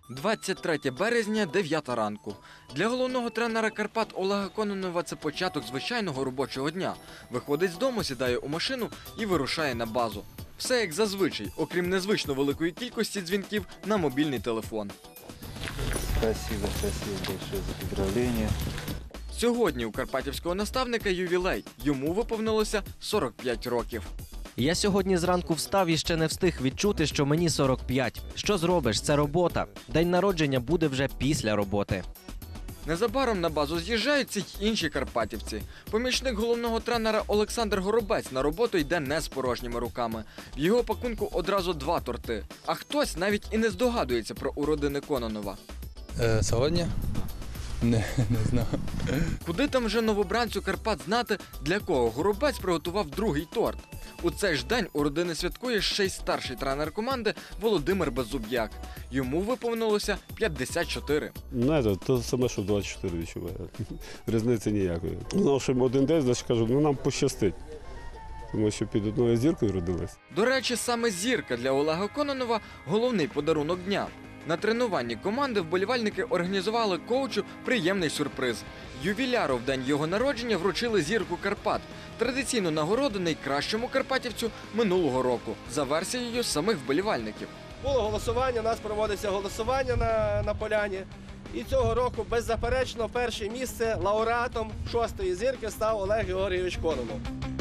23 березня, 9 ранку. Для головного тренера Карпат Олега Кононова це початок звичайного робочого дня. Виходить з дому, сідає у машину і вирушає на базу. Все як зазвичай, окрім незвично великої кількості дзвінків на мобільний телефон. Спасибо большое за поздравления. Сьогодні у карпатівського наставника ювілей. Йому виповнилося 45 років. Я сьогодні зранку встав і ще не встиг відчути, що мені 45. Що зробиш? Це робота. День народження буде вже після роботи. Незабаром на базу з'їжджаються й інші карпатівці. Помічник головного тренера Олександр Горобець на роботу йде не з порожніми руками. В його пакунку одразу 2 торти. А хтось навіть і не здогадується про уродини Кононова. Сьогодні? Не знаю. Куди там вже новобранцю Карпат знати, для кого Горобець приготував другий торт? У цей ж день у родини святкує ще й старший тренер команди Володимир Беззуб'як. Йому виповнилося 54. Знаєте, те саме, що 24 відчуває. Різниці ніякої. Знав, що один день, значить кажу, нам пощастить. Тому що під одною зіркою родились. До речі, саме зірка для Олега Кононова – головний подарунок дня. На тренуванні команди вболівальники організували коучу приємний сюрприз. Ювіляру в день його народження вручили зірку Карпат – традиційну нагороду найкращому карпатівцю минулого року, за версією самих вболівальників. Було голосування, у нас проводиться голосування на поляні. І цього року, беззаперечно, перше місце лауреатом 6-ї зірки став Олег Георгійович Кононов.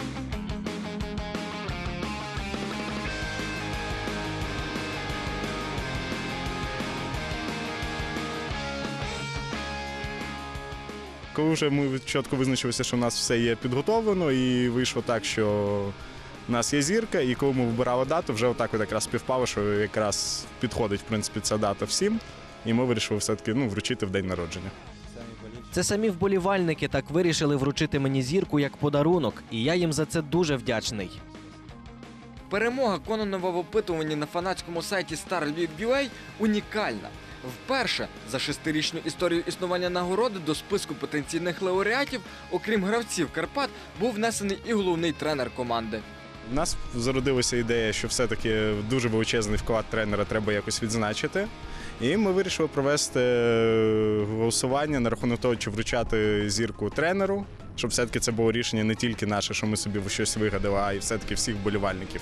Коли вже ми чітко визначилися, що у нас все є підготовлено, і вийшло так, що у нас є зірка, і коли ми вибирали дату, вже отак от якраз співпало, що якраз підходить, в принципі, ця дата всім, і ми вирішили все-таки вручити в день народження. Це самі вболівальники так вирішили вручити мені зірку як подарунок, і я їм за це дуже вдячний. Перемога Кононова в опитуванні на фанатському сайті StarLeague.ua унікальна. Вперше за 6-річну історію існування нагороди до списку потенційних лауреатів, окрім гравців Карпат, був внесений і головний тренер команди. У нас зародилася ідея, що все-таки дуже величезний вклад тренера треба якось відзначити. І ми вирішили провести голосування на рахунок того, чи вручати зірку тренеру, щоб все-таки це було рішення не тільки наше, що ми собі щось вигадали, а й все-таки всіх вболівальників.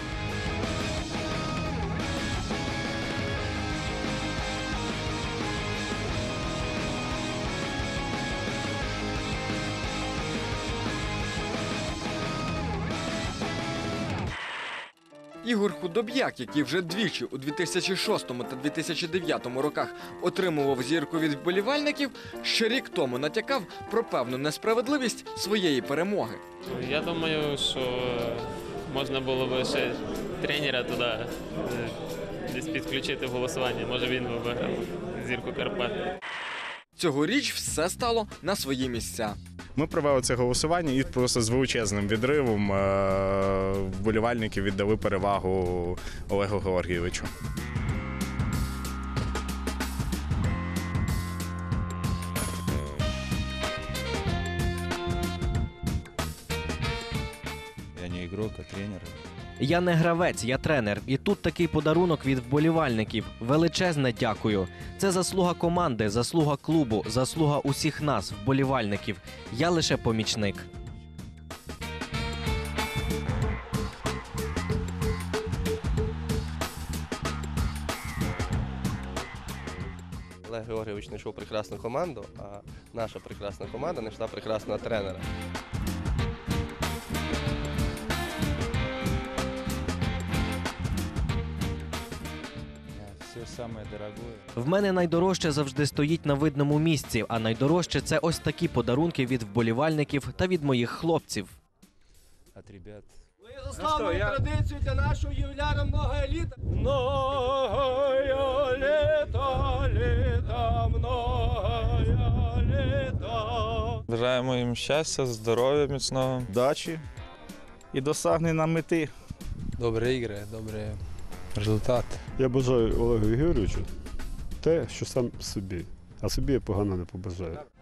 Ігор Худоб'як, який вже двічі у 2006 та 2009 роках отримував зірку від вболівальників, ще рік тому натякав про певну несправедливість своєї перемоги. Я думаю, що можна було б ще тренера туди десь підключити в голосування. Може він би виграв зірку Карпат. Цьогоріч все стало на свої місця. Ми провели це голосування і просто з величезним відривом вболівальники віддали перевагу Олегу Георгійовичу. Я не игрок, а тренер. Я не гравець, я тренер. І тут такий подарунок від вболівальників. Величезне дякую. Це заслуга команди, заслуга клубу, заслуга усіх нас, вболівальників. Я лише помічник. Олег Георгійович знайшов прекрасну команду, а наша прекрасна команда знайшла прекрасного тренера. Все самое дорогое. В мене найдорожче завжди стоїть на видному місці, а найдорожче – це ось такі подарунки від вболівальників та від моїх хлопців. От ребят. Ми заславили традицію для нашого ювіляра «Многое літа». Многое літа, літа, многое літа. Бажаємо їм щастя, здоров'я міцного. Дачі і досягнення мети. Добрі ігри, добрий результат. Я бажаю Олегу Георгійовичу те, що сам собі. А собі я погано не побажаю.